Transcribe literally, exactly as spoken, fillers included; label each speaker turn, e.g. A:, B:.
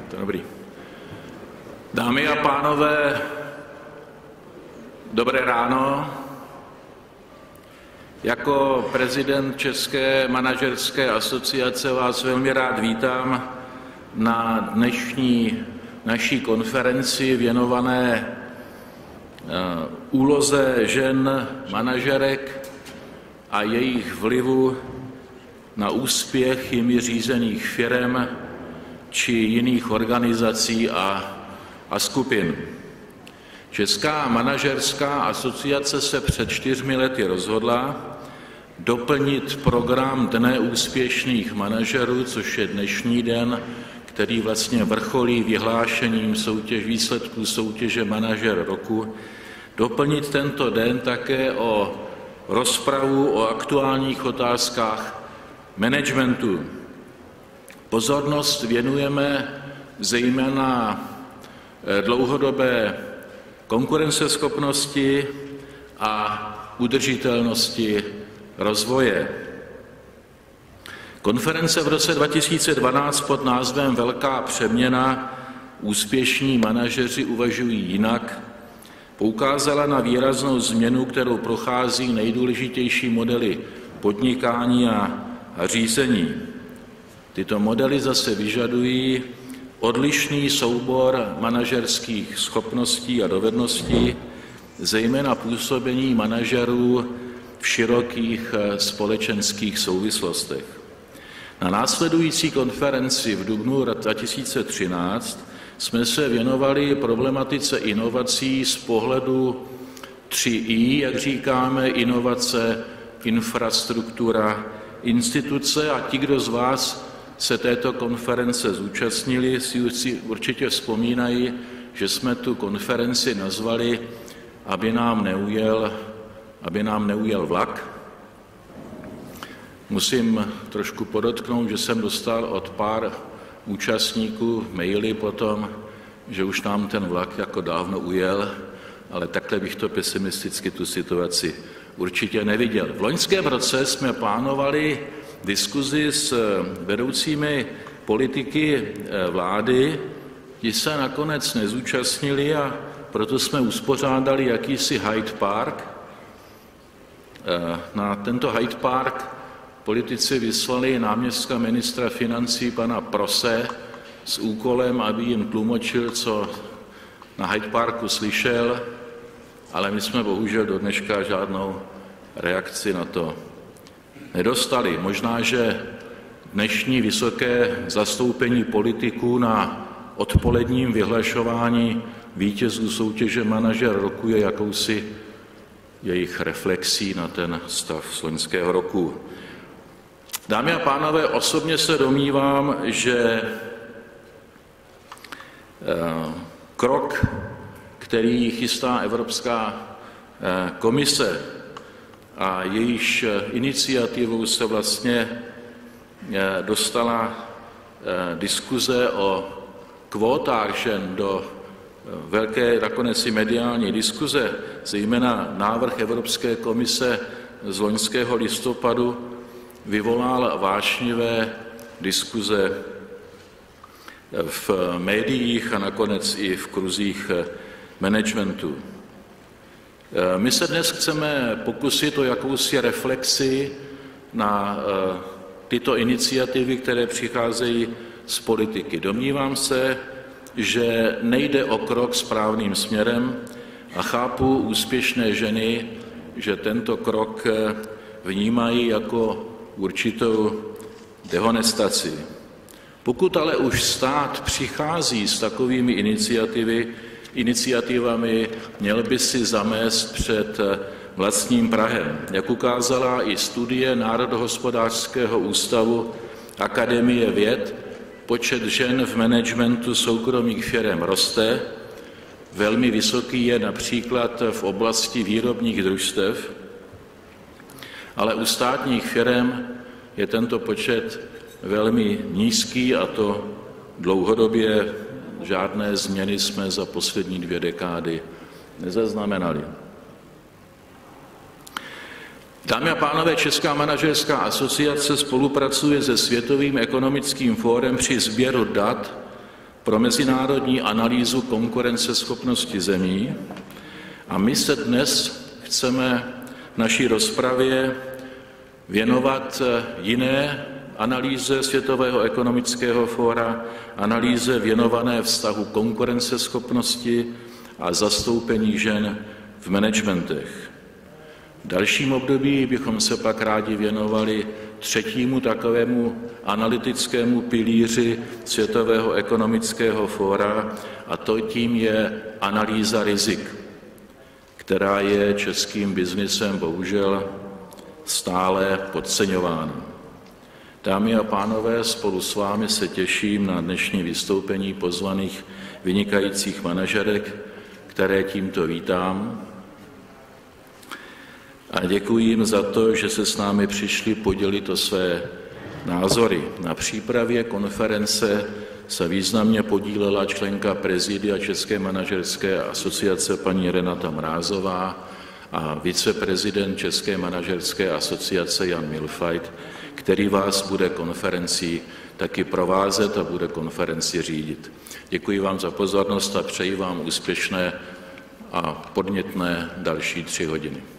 A: To je dobrý. Dámy a pánové, dobré ráno. Jako prezident České manažerské asociace vás velmi rád vítám na dnešní naší konferenci věnované úloze žen manažerek a jejich vlivu na úspěch jimi řízených firem či jiných organizací a, a skupin. Česká manažerská asociace se před čtyřmi lety rozhodla doplnit program Dne úspěšných manažerů, což je dnešní den, který vlastně vrcholí vyhlášením soutěž, výsledků soutěže Manažer roku, doplnit tento den také o rozpravu o aktuálních otázkách managementu. Pozornost věnujeme zejména dlouhodobé konkurenceschopnosti a udržitelnosti rozvoje. Konference v roce dva tisíce dvanáct pod názvem Velká přeměna – úspěšní manažeři uvažují jinak poukázala na výraznou změnu, kterou prochází nejdůležitější modely podnikání a, a řízení. Tyto modely zase vyžadují odlišný soubor manažerských schopností a dovedností, zejména působení manažerů v širokých společenských souvislostech. Na následující konferenci v dubnu dva tisíce třináct jsme se věnovali problematice inovací z pohledu tři í, jak říkáme, inovace, infrastruktura, instituce, a ti, kdo z vás se této konference zúčastnili, si určitě vzpomínají, že jsme tu konferenci nazvali, aby nám neujel, aby nám neujel vlak. Musím trošku podotknout, že jsem dostal od pár účastníků maily potom, že už nám ten vlak jako dávno ujel, ale takhle bych to pesimisticky tu situaci určitě neviděl. V loňském roce jsme plánovali diskuzi s vedoucími politiky vlády, ti se nakonec nezúčastnili a proto jsme uspořádali jakýsi Hyde Park. Na tento Hyde Park politici vyslali náměstka ministra financí pana Prose s úkolem, aby jim tlumočil, co na Hyde Parku slyšel, ale my jsme bohužel do dneška žádnou reakci na to nedostali. Možná, že dnešní vysoké zastoupení politiků na odpoledním vyhlašování vítězů soutěže Manažer roku je jakousi jejich reflexí na ten stav z loňského roku. Dámy a pánové, osobně se domnívám, že krok, který chystá Evropská komise a jejíž iniciativou se vlastně dostala diskuze o kvótách žen do velké nakonec i mediální diskuze, zejména návrh Evropské komise z loňského listopadu, vyvolal vášnivé diskuze v médiích a nakonec i v kruzích managementu. My se dnes chceme pokusit o jakousi reflexi na tyto iniciativy, které přicházejí z politiky. Domnívám se, že nejde o krok správným směrem a chápu úspěšné ženy, že tento krok vnímají jako určitou dehonestaci. Pokud ale už stát přichází s takovými iniciativy, iniciativami, měl by si zamést před vlastním prahem. Jak ukázala i studie Národohospodářského ústavu Akademie věd, počet žen v managementu soukromých firem roste, velmi vysoký je například v oblasti výrobních družstev, ale u státních firem je tento počet velmi nízký a to dlouhodobě. Žádné změny jsme za poslední dvě dekády nezaznamenali. Dámy a pánové, Česká manažerská asociace spolupracuje se Světovým ekonomickým fórem při sběru dat pro mezinárodní analýzu konkurenceschopnosti zemí a my se dnes chceme v naší rozpravě věnovat jiné analýze Světového ekonomického fóra, analýze věnované vztahu konkurenceschopnosti a zastoupení žen v managementech. V dalším období bychom se pak rádi věnovali třetímu takovému analytickému pilíři Světového ekonomického fóra, a to tím je analýza rizik, která je českým biznisem bohužel stále podceňována. Dámy a pánové, spolu s vámi se těším na dnešní vystoupení pozvaných vynikajících manažerek, které tímto vítám. A děkuji jim za to, že se s námi přišli podělit o své názory. Na přípravě konference se významně podílela členka prezidia České manažerské asociace paní Renata Mrázová a viceprezident České manažerské asociace Jan Milfajt, který vás bude konferencí taky provázet a bude konferenci řídit. Děkuji vám za pozornost a přeji vám úspěšné a podnětné další tři hodiny.